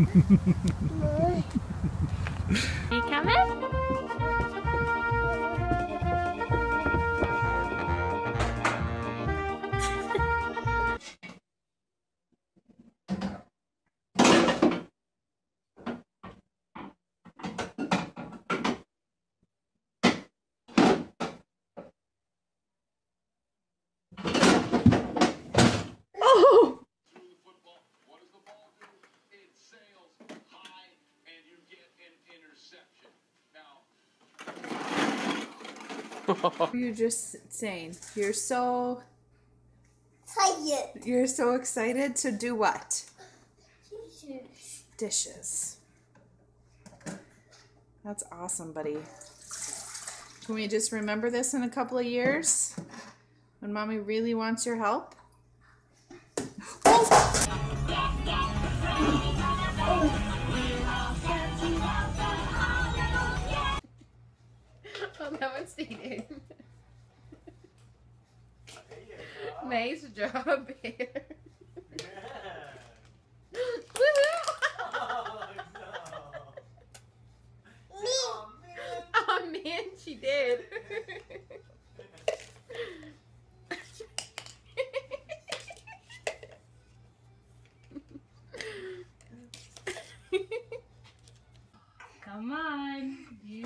You coming? You're just saying you're so tired. You're so excited to do what? Dishes. That's awesome, buddy. Can we just remember this in a couple of years when mommy really wants your help? Oh, that one's stated. Nice job, Bear. Oh man, she did. Come on.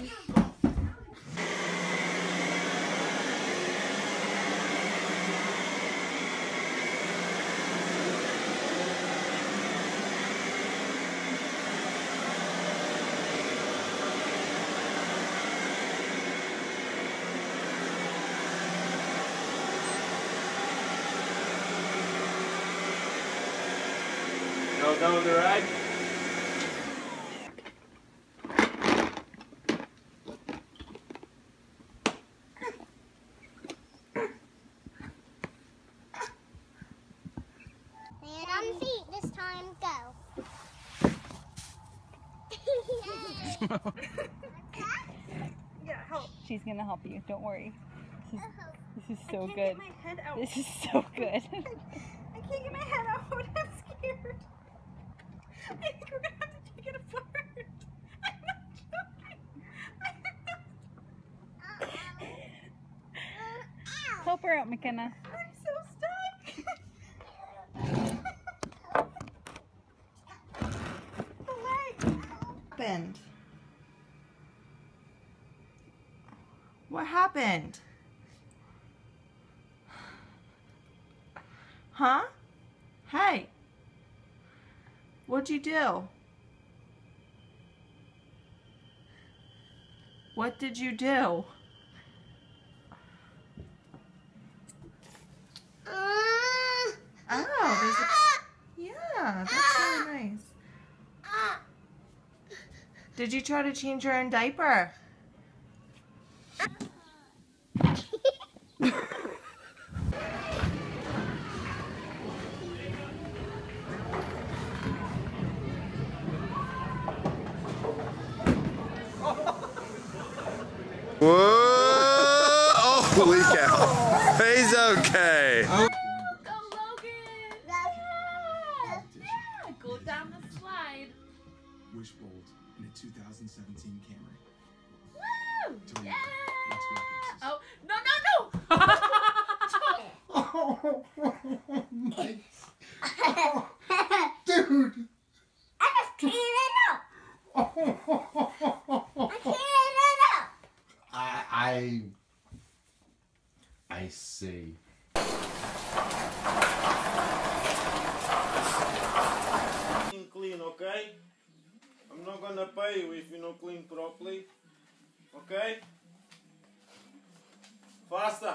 Go down the ride. And on feet this time, go. Yeah, help. She's gonna help you. Don't worry. This is so I can't good. get my head out. This is so good. I can't get my head out. I'm scared. I think we're gonna have to take it apart. I'm not joking. Help her out, McKenna. I'm so stuck. The leg. Happened. What happened? Huh? Hey. What'd you do? What did you do? Oh, there's a... Yeah, that's really nice. Did you try to change her in diaper? Whoa! Oh, holy cow. He's okay. Go, Logan! Yeah! Go down the slide. Wishbolt in a 2017 Camry. Woo! Tell you Yeah! what, let's go places. Oh, no, no, no! Dude! I just cleaned it up. I cleaned it up. I see. Clean, okay? I'm not gonna pay you if you don't clean properly. Okay? Faster.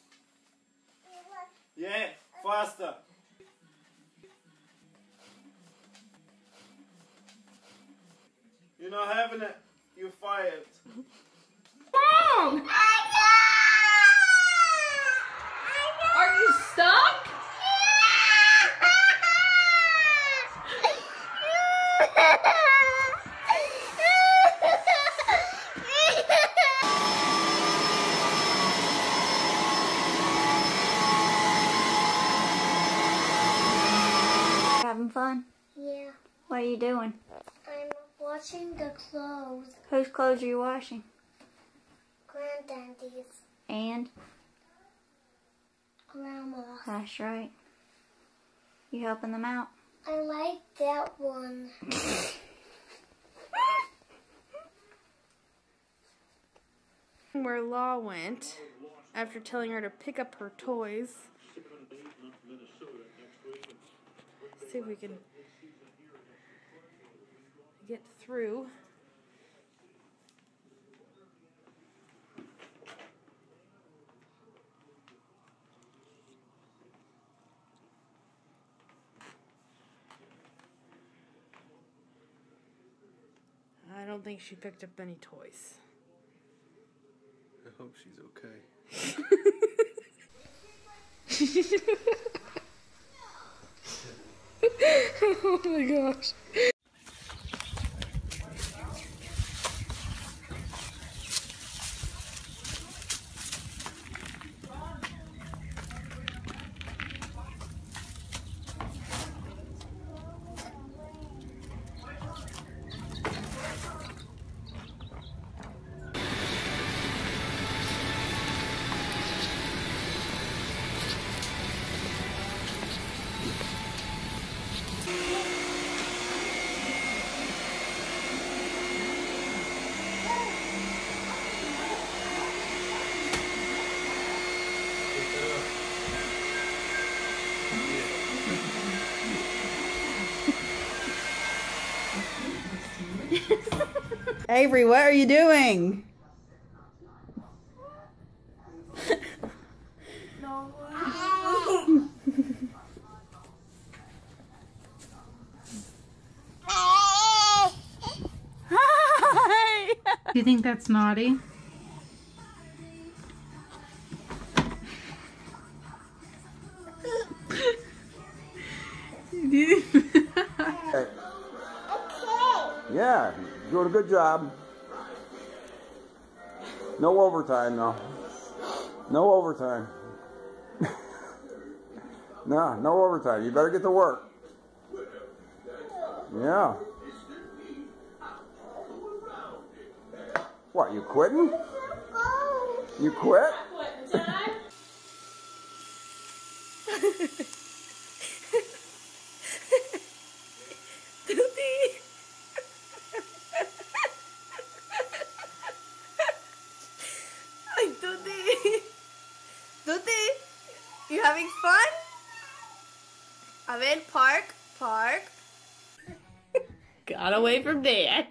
Yeah, faster. You're not having it. You're fired. Wrong! Are you stuck? Having fun? Yeah. What are you doing? doing? I'm washing the clothes. Whose clothes are you washing? Granddaddy's. And? Grandma. That's right. You helping them out? I like that one. Where Law went after telling her to pick up her toys. See if we can get through. I don't think she picked up any toys. I hope she's okay. Oh my gosh. Avery, what are you doing? Do you think that's naughty? Yeah, doing a good job. No overtime, though. No overtime. No overtime. You better get to work. Yeah. What, you quitting? You quit? Tuti, you having fun? A ver, park. Got away from Dad.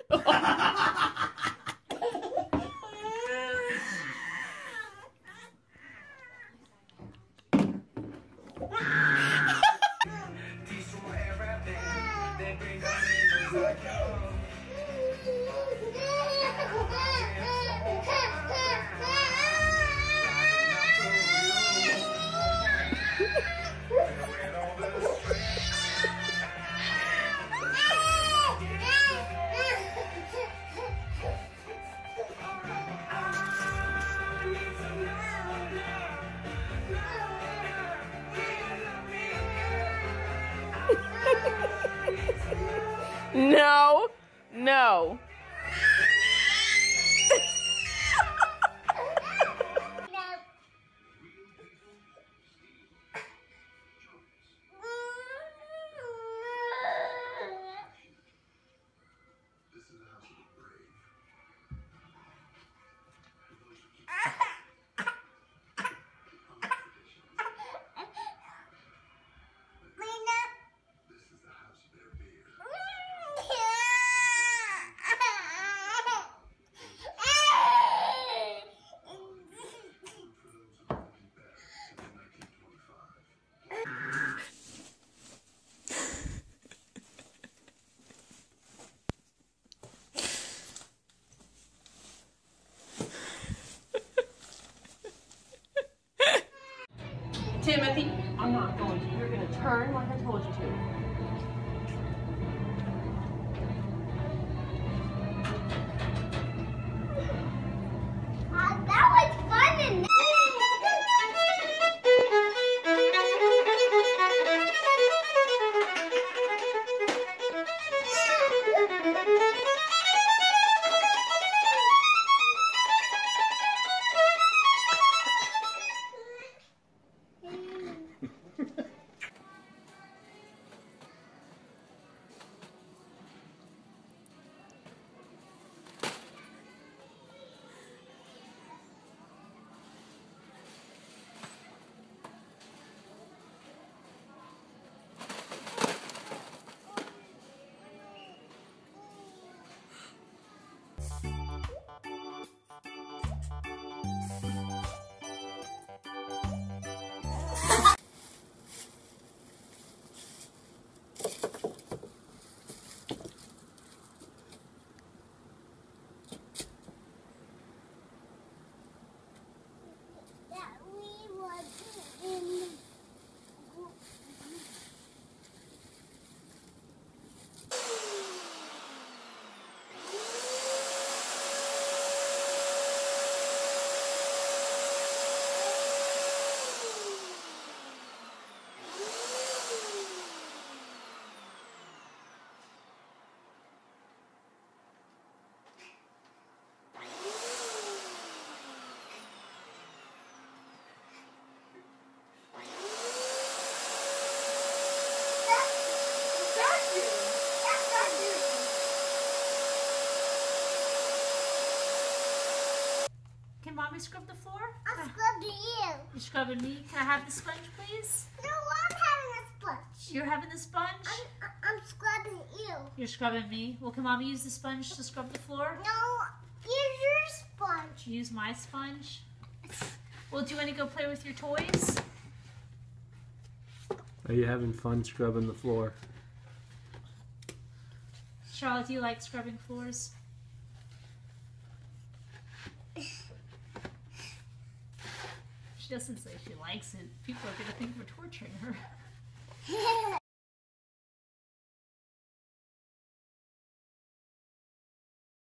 No. Timothy, I'm not going to. You're going to turn like I told you to. That was fun and Can Mommy scrub the floor? I'm scrubbing you. You're scrubbing me? Can I have the sponge, please? No, I'm having a sponge. You're having the sponge? I'm scrubbing you. You're scrubbing me. Well, can Mommy use the sponge to scrub the floor? No, use your sponge. Use my sponge? Well, do you want to go play with your toys? Are you having fun scrubbing the floor? Charlotte, do you like scrubbing floors? She doesn't say she likes it. People are going to think we're torturing her.